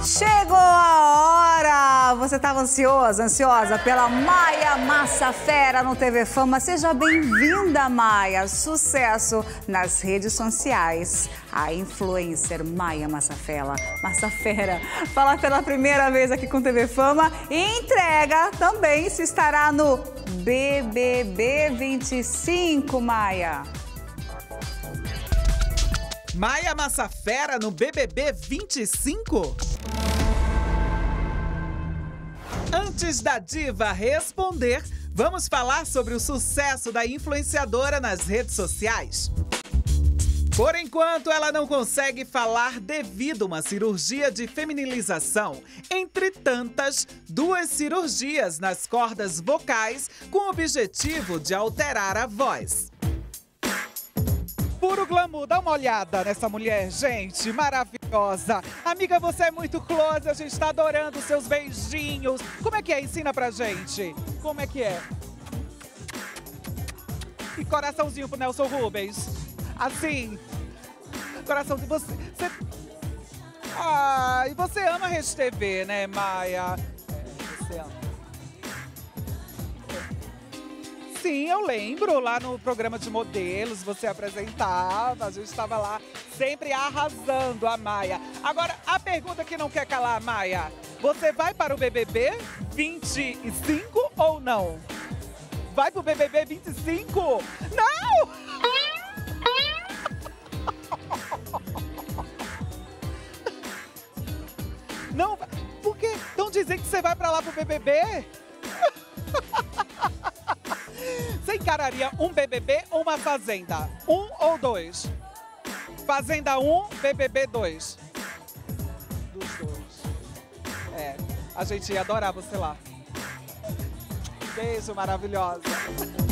Chegou a hora! Você estava ansiosa pela Maia Massafera no TV Fama? Seja bem-vinda, Maia! Sucesso nas redes sociais. A influencer Maia Massafera fala pela primeira vez aqui com TV Fama e entrega também se estará no BBB 25, Maia. Maia Massafera no BBB 25? Antes da diva responder, vamos falar sobre o sucesso da influenciadora nas redes sociais. Por enquanto, ela não consegue falar devido a uma cirurgia de feminilização. Entre tantas, 2 cirurgias nas cordas vocais com o objetivo de alterar a voz. Puro glamour, dá uma olhada nessa mulher, gente, maravilhosa. Amiga, você é muito close, a gente tá adorando os seus beijinhos. Como é que é? Ensina pra gente. Como é que é? E coraçãozinho pro Nelson Rubens. Assim, coraçãozinho, e você ama a Rede TV, né, Maia? Você ama. Sim, eu lembro, lá no programa de modelos, você apresentava, a gente estava lá sempre arrasando a Maia. Agora, a pergunta que não quer calar, Maia, você vai para o BBB 25 ou não? Vai para o BBB 25? Não! Não, por quê? Estão dizendo que você vai para lá pro BBB? Você encararia um BBB ou uma Fazenda? 1 ou 2? Fazenda 1, BBB 2. Dos 2. É, a gente ia adorar você lá. Beijo, maravilhosa.